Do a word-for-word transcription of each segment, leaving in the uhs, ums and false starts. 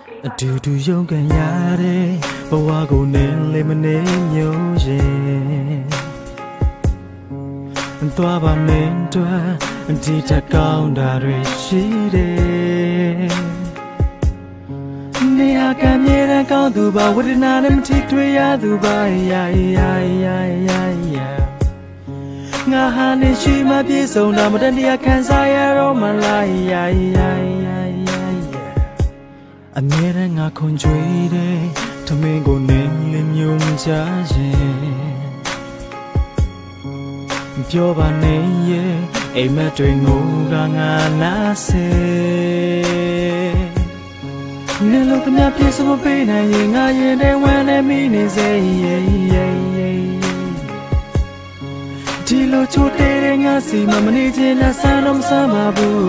တူတူရုံးကန်ရတဲ့ဘဝကိုနင်းလေးမနေမျိုးရင်သွားပါမင်းတို့ဒီထက်ကောင်းတာတွေရှိတယ်နေရာကမြေတန်းကောင်းသူပါဝေဒနာနဲ့မထိတွေ့ရသူပါယာယာယာယာယာငါဟာနေရှိမှပြေဆုံးတာမတန်တရားခံစားရတော့မလားယာယာယာယာအမြဲတမ်းငါခွန်ကြွေးတယ်ထမင်းကိုနေလင်းမျိုးမချရင်ပြောပါနေရဲ့အိမ်မက်တွေငိုကငါနာစေနေလို့တမပြေစမပေးနိုင်ရင်ငါရင်ထဲဝမ်းနဲ့မိနေစေဒီလိုချိုးတဲ့ငါစီမမနေချင်လားဆန်းတော့မဆန်းပါ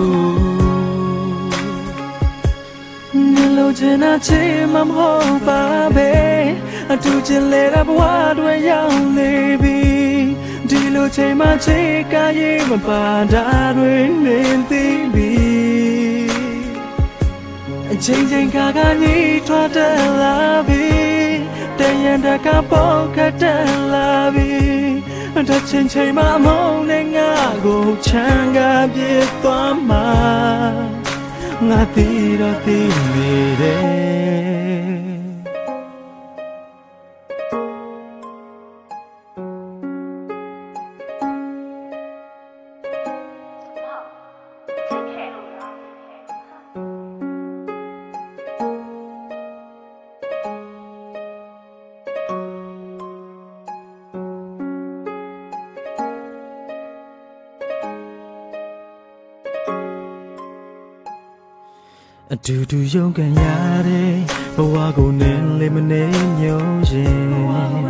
ဘူးနေလို့ချင်တာချင်မမဟုတ်ပါပဲအတူချင်လေတဲ့ဘဝတွေရောက်နေပြီဒီလိုချိန်မှချိန်ကရေးမပါတာတွေနေသိပြီအချိန်ချိန်ခါကကြီးထွားတက်လာပြီတန်ရန်တကပေါခတ်တက်လာပြီတချင်းချိန်မှမုန်းနဲ့ငါကိုချမ်းကပြေသွားမှာငါသိတော့သိနေတယ်အတူတူရုံးကန်ရတဲ့ဘဝကိုနင်းလေးမနေမျိုးရင်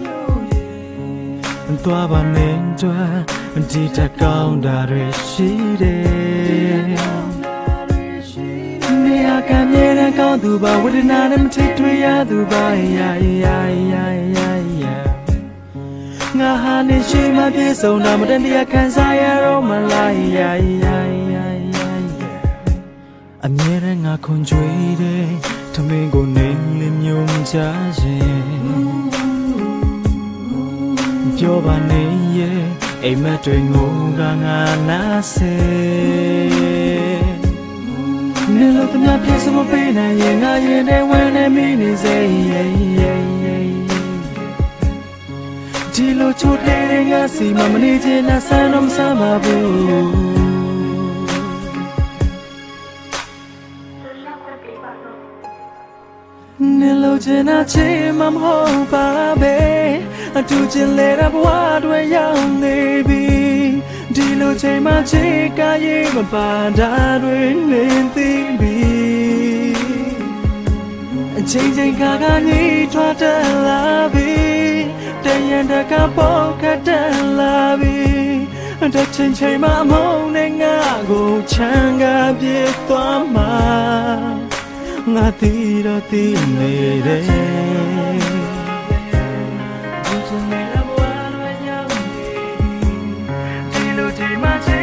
သွားပါမင်းတို့ဒီထက်ကောင်းတာတွေရှိတယ်နေရာကမြေတန်းကောင်းသူပါဝေဒနာနဲ့မထိတွေ့ရသူပါယာယာယာယာယာငါဟာနေရှိမှပြေဆုံးတာမတန်တရားခံစားရတော့မလားယာယာယာအမြဲတမ်းငါခွန်ကြွေးတယ်ထမင်းကိုနေလင်းမျိုးမချရင်ပြောပါနေရဲ့အိမ်မက်တွေငိုကငါနာစေနေလို့တမပြေစမပေးနိုင်ရင်ငါရင်ထဲဝမ်းနဲ့မိနေစေဒီလိုချိုးတဲ့ငါစီမမနေချင်လားဆန်းတော့မဆန်းပါဘူးနေလို့ချင်တာချင်မမဟုတ်ပါပဲအတူချင်လေတဲ့ဘဝတွေရောက်နေပြီဒီလိုချိန်မှချိန်ကရေးမပါတာတွေနေသိပြီအချိန်ချိန်ခါကကြီးထွားတက်လာပြီတန်ရန်တကပေါခတ်တက်လာပြီတချိန်ချိန်မှမုန်းနဲ့ငါကိုချမ်းကပြေသွားမှာငါသိတော့သိနေတယ်ဒီလိုချိန်မှ